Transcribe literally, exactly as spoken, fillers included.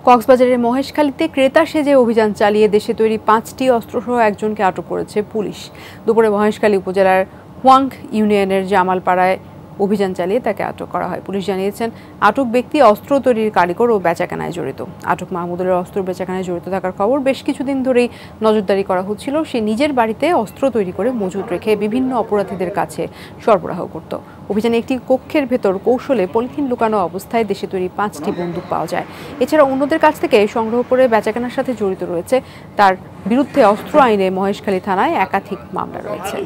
কক্সবাজারের মহেশখালীতে ক্রেতা সেজে অভিযান চালিয়ে দেশে তৈরি পাঁচটি অস্ত্রসহ একজনকে আটক করেছে পুলিশ। দুপুরে মহেশখালী উপজেলার হুয়াং ইউনিয়নের জামালপাড়ায় অভিযান চালিয়ে তাকে আটক করা হয়। পুলিশ জানিয়েছেন, আটক ব্যক্তি অস্ত্র তৈরির কারিগর ও বেচাকেনায় জড়িত। আটক মাহমুদুলের অস্ত্র বেচাকেনায় জড়িত থাকার খবর বেশ কিছুদিন ধরেই নজরদারি করা হচ্ছিল। সে নিজের বাড়িতে অস্ত্র তৈরি করে মজুত রেখে বিভিন্ন অপরাধীদের কাছে সরবরাহ করত। অভিযানে একটি কক্ষের ভেতর কৌশলে পলিথিন লুকানো অবস্থায় দেশে তৈরি পাঁচটি বন্দুক পাওয়া যায়। এছাড়া অন্যদের কাছ থেকে সংগ্রহ করে বেচাকেনার সাথে জড়িত রয়েছে। তার বিরুদ্ধে অস্ত্র আইনে মহেশখালী থানায় একাধিক মামলা রয়েছে।